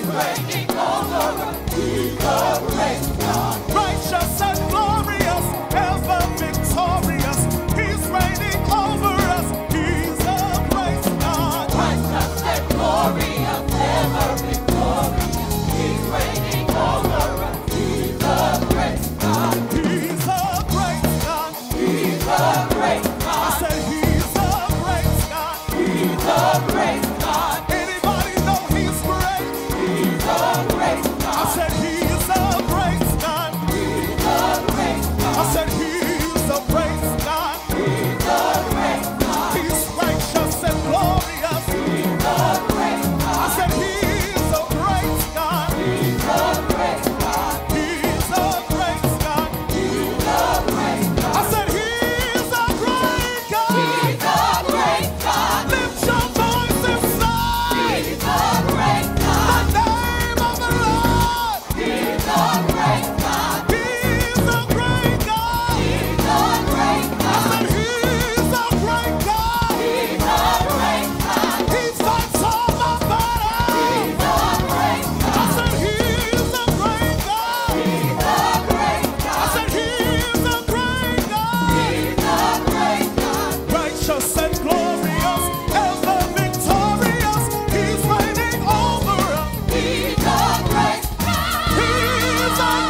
reigning over us. He's a great God. Righteous and glorious, ever victorious. He's reigning over us. He's a great God. Righteous and glorious, ever victorious. He's reigning over us. He's a great God. He's a great God. He's a great God. I said he's a great God. He's a great God. Anybody know he's great? He's a great God. I said he's a great God. He's a great God. I said he's a great God. He's a great God. He's righteous and glorious. He's a great God. I said he's a great God. He's a great God. He's a great God. He's a great God. I said he's a great God. He's a great God. Lift your voice and say, he's a great God. The name of the Lord. He's a great God. He's a great God. He's a great God. I said he's a great God. He's a great God. He fights all my battles. He's a great God. I said he's a great God. He's a great God. I said he's a great God. He's a great God. Righteous and glorious, ever victorious. He's reigning over us. He's a great God. He's a